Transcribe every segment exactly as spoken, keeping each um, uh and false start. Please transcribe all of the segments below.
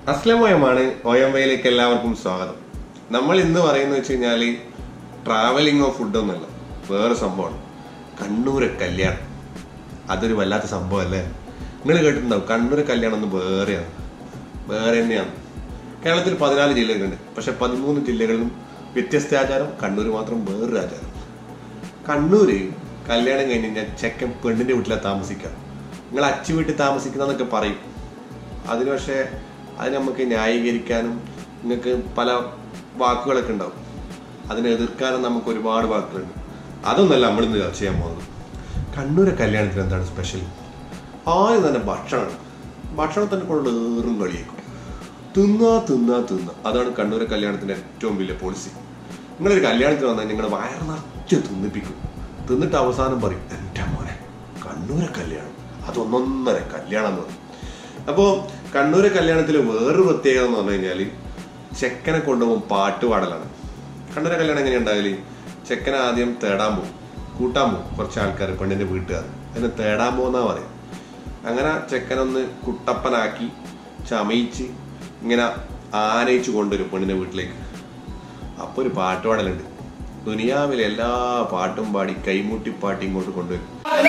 അസ്ലമോയമാണ് ഓയംവയിലേക്ക് എല്ലാവർക്കും സ്വാഗതം. നമ്മൾ ഇന്ന് പറയുന്നത് വെച്ച് കഴിഞ്ഞാൽ ട്രാവലിങ്ങോ ഫുഡൊന്നുമല്ല, വേറെ സംഭവമാണ്. കണ്ണൂർ കല്യാണം. അതൊരു വല്ലാത്ത സംഭവം അല്ലേ? നിങ്ങൾ കേട്ടിട്ടുണ്ടാവും, കണ്ണൂർ കല്യാണം ഒന്ന് വേറെയാണ്, വേറെ തന്നെയാണ്. കേരളത്തിൽ പതിനാല് ജില്ലകളുണ്ട്, പക്ഷെ പതിമൂന്ന് ജില്ലകളിലും വ്യത്യസ്ത ആചാരം. കണ്ണൂർ മാത്രം വേറൊരു ആചാരം. കണ്ണൂര് കല്യാണം കഴിഞ്ഞ് കഴിഞ്ഞാൽ ചെക്കൻ പെണ്ണിന്റെ വീട്ടിലാണ് താമസിക്കുക. നിങ്ങൾ അച്ചു വീട്ടിൽ താമസിക്കുന്നതെന്നൊക്കെ പറയും. അതിന് പക്ഷേ അത് നമുക്ക് ന്യായീകരിക്കാനും നിങ്ങൾക്ക് പല വാക്കുകളൊക്കെ ഉണ്ടാവും. അതിനെ എതിർക്കാനും നമുക്ക് ഒരുപാട് വാക്കുകളുണ്ട്. അതൊന്നല്ല നമ്മളിന്ന് ചർച്ച ചെയ്യാൻ പോകുന്നത്. കണ്ണൂരെ കല്യാണത്തിന് എന്താണ് സ്പെഷ്യൽ? ആദ്യം തന്നെ ഭക്ഷണമാണ്. ഭക്ഷണത്തിനെ കൊണ്ട് ഏറും കളിയേക്കും. തിന്നാ തിന്നാ തിന്ന അതാണ് കണ്ണൂരെ കല്യാണത്തിൻ്റെ ഏറ്റവും വലിയ പോളിസി. നിങ്ങളൊരു കല്യാണത്തിന് വന്നാൽ നിങ്ങൾ വയറ് നിറച്ച് തിന്നിപ്പിക്കും. തിന്നിട്ട് അവസാനം പറയും, എൻ്റെ മോനെ കണ്ണൂരെ കല്യാണം അതൊന്നൊന്നര കല്യാണം എന്ന് പറയും. അപ്പോൾ കണ്ണൂരെ കല്യാണത്തിൽ വേറൊരു പ്രത്യേകത എന്ന് പറഞ്ഞു കഴിഞ്ഞാൽ ചെക്കനെ കൊണ്ടുപോകും പാട്ട് പാടലാണ്. കണ്ണൂരെ കല്യാണം എങ്ങനെയാണ് ഉണ്ടായാല്? ചെക്കനെ ആദ്യം തേടാൻ പോകും, കൂട്ടാൻ പോകും കുറച്ച് ആൾക്കാർ, പെണ്ണിൻ്റെ വീട്ടുകാർ. അതിനെ തേടാൻ പോകുന്നാ പറയും. അങ്ങനെ ചെക്കനൊന്ന് കുട്ടപ്പനാക്കി ചമയിച്ച് ഇങ്ങനെ ആനയിച്ച് കൊണ്ടുവരും പെണ്ണിൻ്റെ വീട്ടിലേക്ക്. അപ്പോൾ ഒരു പാട്ട് പാടലുണ്ട്. ദുനിയാവിലെ എല്ലാ പാട്ടും പാടി കൈമുട്ടിപ്പാട്ടി ഇങ്ങോട്ട് കൊണ്ടുവരും.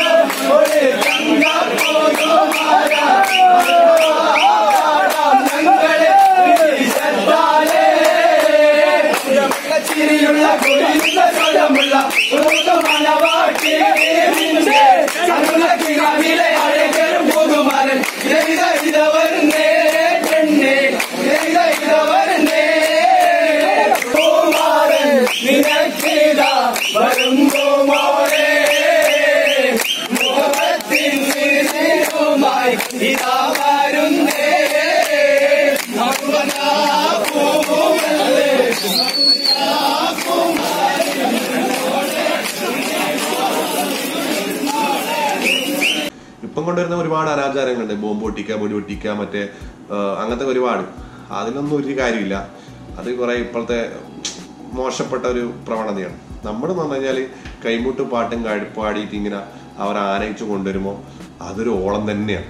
ഇപ്പം കൊണ്ടുവരുന്ന ഒരുപാട് അനാചാരങ്ങളുണ്ട്. ബോംബ് പൊട്ടിക്കുക, പൊടി പൊട്ടിക്കുക, മറ്റേ അങ്ങനത്തെ ഒരുപാട്. അതിനൊന്നും ഒരു കാര്യമില്ല. അത് കുറെ ഇപ്പോഴത്തെ മോശപ്പെട്ട ഒരു പ്രവണതയാണ്. നമ്മുടെ എന്ന് പറഞ്ഞു കഴിഞ്ഞാല് കൈമുട്ട് പാട്ടും പാടിയിട്ട് ഇങ്ങനെ അവർ ആനയിച്ചു കൊണ്ടുവരുമ്പോ അതൊരു ഓളം തന്നെയാണ്.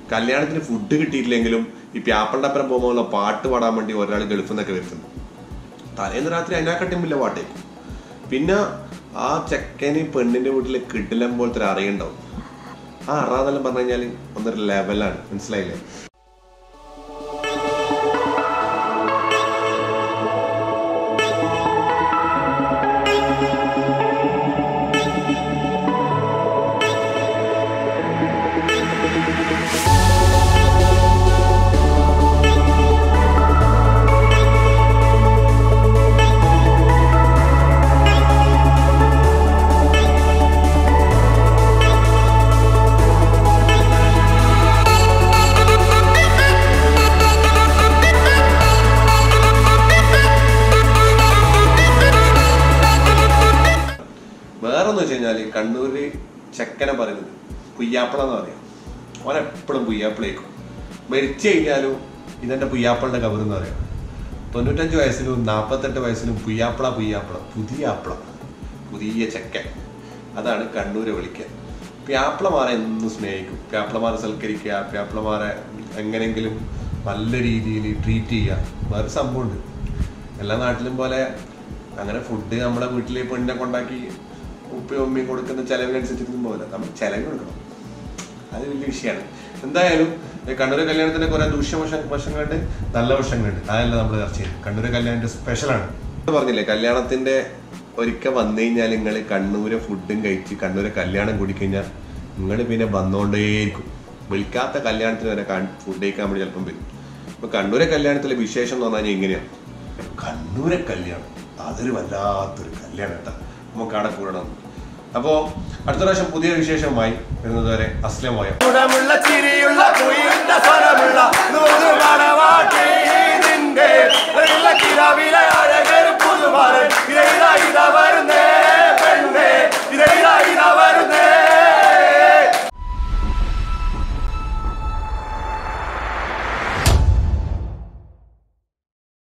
കല്യാണത്തിന് ഫുഡ് കിട്ടിയിട്ടില്ലെങ്കിലും ഈ പ്യാപ്പളുടെ അപ്പുറം പോകുമ്പോൾ പാട്ട് പാടാൻ വേണ്ടി ഒരാൾ ഗൾഫിൽ നിന്നൊക്കെ വരുത്തുന്നു. തലേന്ന് രാത്രി അതിനെക്കാട്ടിമില്ല പാട്ടേക്കും. പിന്നെ ആ ചെക്കന് പെണ്ണിന്റെ വീട്ടിൽ കിടിലം പോലത്തെ ഒരു അറിയുണ്ടാവും. ആ അറാന്നെല്ലാം പറഞ്ഞു കഴിഞ്ഞാൽ ഒന്നൊരു ലെവലാണ്, മനസ്സിലായില്ലേ? വേറെന്ന് വെച്ച് കഴിഞ്ഞാല് കണ്ണൂര് ചെക്കനെ പറയുന്നത് പുയ്യാപ്പിള എന്ന് പറയാം. ഓനെപ്പോഴും പുയ്യാപ്പിളേക്കും. മരിച്ചു കഴിഞ്ഞാലും ഇതെന്റെ പുയ്യാപ്പിളുടെ കബറെന്ന് പറയാം. തൊണ്ണൂറ്റഞ്ച് വയസ്സിലും നാൽപ്പത്തെട്ട് വയസ്സിലും പുയ്യാപ്പിള പുയ്യാപ്പിള പുതിയ ആപ്പിള പുതിയ ചെക്കൻ. അതാണ് കണ്ണൂരെ വിളിക്കുക. പ്യാപ്പിളമാരെ എന്നും സ്നേഹിക്കും. പ്യാപ്പിളമാരെ സൽക്കരിക്കുക, പ്യാപ്പിളമാരെ എങ്ങനെയെങ്കിലും നല്ല രീതിയിൽ ട്രീറ്റ് ചെയ്യുക. വേറെ സംഭവമുണ്ട്. എല്ലാ നാട്ടിലും പോലെ അങ്ങനെ ഫുഡ് നമ്മളെ വീട്ടിലെ പെണ്ണിനെ കൊണ്ടാക്കി ഉപ്പയും ഉമ്മയും കൊടുക്കുന്ന ചെലവിനനുസരിച്ചിട്ടൊന്നും പോലെ നമ്മൾ ചെലവ് കൊടുക്കണം. അത് വലിയ വിഷയമാണ്. എന്തായാലും കണ്ണൂർ കല്യാണത്തിന്റെ കുറെ ദൂഷ്യവശ വശങ്ങളുണ്ട്, നല്ല വശങ്ങളുണ്ട്. അതല്ല നമ്മൾ ചർച്ച ചെയ്യും. കണ്ണൂർ കല്യാണത്തിന്റെ സ്പെഷ്യലാണ് പറഞ്ഞില്ലേ. കല്യാണത്തിന്റെ ഒരിക്കൽ വന്നു കഴിഞ്ഞാൽ നിങ്ങൾ കണ്ണൂരെ ഫുഡും കഴിച്ച് കണ്ണൂരെ കല്യാണം കൂടിക്കഴിഞ്ഞാൽ നിങ്ങൾ പിന്നെ വന്നുകൊണ്ടേയിരിക്കും. വിളിക്കാത്ത കല്യാണത്തിന് വരെ ഫുഡ് കഴിക്കാൻ വേണ്ടി ചിലപ്പം വരും. ഇപ്പൊ കണ്ണൂരെ കല്യാണത്തിലെ വിശേഷം എന്ന് പറഞ്ഞാൽ എങ്ങനെയാണ്? കണ്ണൂരെ കല്യാണം അതൊരു വല്ലാത്തൊരു കല്യാണം കേട്ടോ. നമുക്ക് അവിടെ കൂടണം. അപ്പോ അടുത്ത പ്രാവശ്യം പുതിയ വിശേഷമായി വരുന്നത് വരെ അസ്സലാമു അലൈക്കും.